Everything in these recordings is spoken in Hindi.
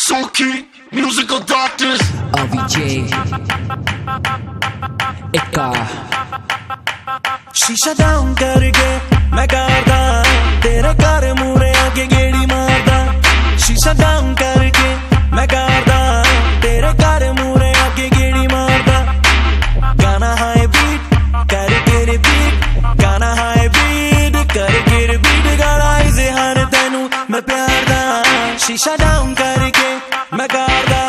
Soulkey, musical doctors. AVJ Ika शीशा डाउन करके मैं करदा तेरे घर मूरे आके गेड़ी मारदा। शीशा डाउन करके मैं करदा तेरे घर मूरे आके गेड़ी मारदा। गाना हाई बीट करके रिपीट, गाना हाई बीट करके रिपीट, गाना इज़हार तेनू मैं प्यार दा। शीशा डाउन करके मैं करदा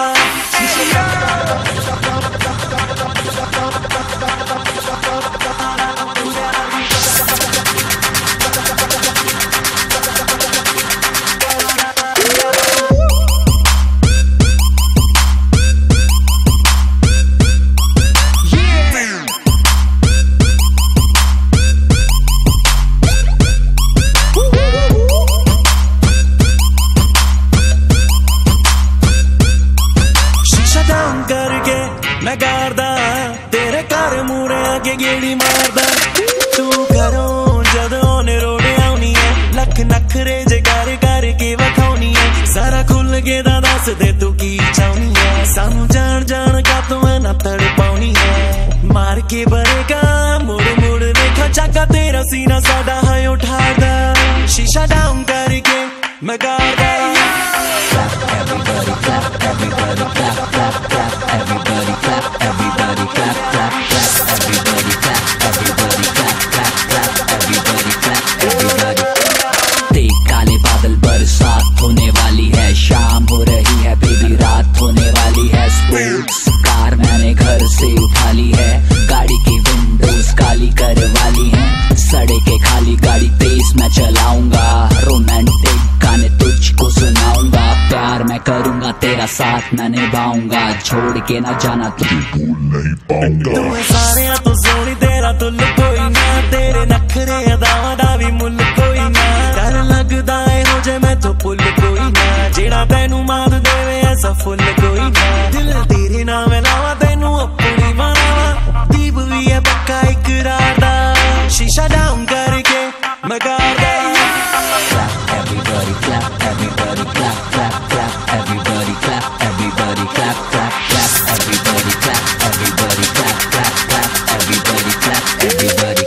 करके मैं करदा तेरे घर मूरे आके गेड़ी मारदा। तू घरों जदों ने रोड़े आउनी है, लख नखरे जे कर करके वखाउनी है। सारा खुल के दा दस दे तू की चाहनी है, सानू जान जान का तू ना तड़ पाउनी है। मार के बरेगा मुड़ मुड़ देखा चाका तेरा सीना सादा है उठादा। शीशा डाउन करके मैं करदा Everybody clap, everybody clap, clap, clap. Everybody clap, everybody clap, clap, clap. Everybody clap, everybody clap, clap, clap. Everybody clap, everybody. देख काले बादल बरसात होने वाली है, शाम हो रही है बेबी रात होने वाली है। स्पोर्ट्स कार मैंने घर से उठा ली है, गाड़ी की विंडोज काली करवा ली है। सड़कें खाली गाड़ी तेज मैं चलाऊंगा, रोमांटिक गाने तुझको सुनाऊंगा। प्यार मैं करूंगा तेरा साथ मैं निभाऊंगा, छोड़ के ना जाना तू भूल नहीं पाऊंगा। तू सारे तो सोनी तेरा तुल कोई ना, तेरे नखरे अदावां दा भी मुल कोई ना। डर लगदा है हो जे मैं तो पुल कोई ना, जेड़ा तैनू मार देवे ऐसा फुल कोई ना। दिल तेरे नाम लावा तैनू अपनी बनावा, दीप भी है पक्का इकरार दा। शीशा डाउन करके मैं करदा Everybody clap, everybody clap, clap, clap. Everybody clap, everybody clap, clap, clap. Everybody clap, everybody clap, clap, clap. Everybody clap, everybody.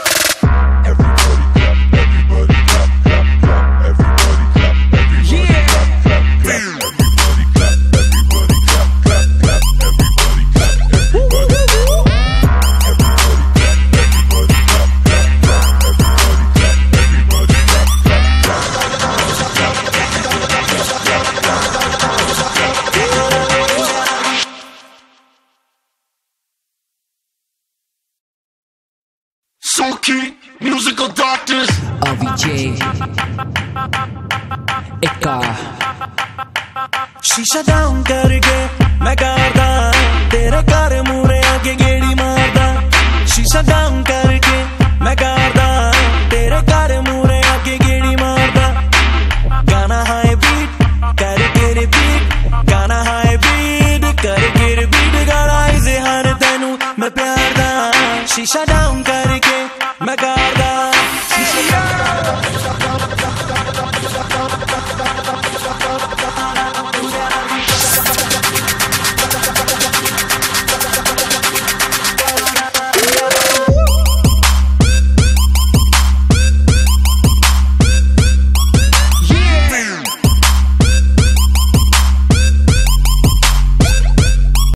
Soulkey, musical doctors. AVJ Ika शीशा डाउन करके मैं करदा तेरे घर मूरे आके गेड़ी मारदा। शीशा डाउन करके मैं करदा तेरे घर मूरे आके गेड़ी मारदा। गाना हाई बीट करके रिपीट, गाना हाई बीट करके रिपीट, गाना इज़हार तेनू मैं प्यार दा। शीशा डाउन करके मैं करदा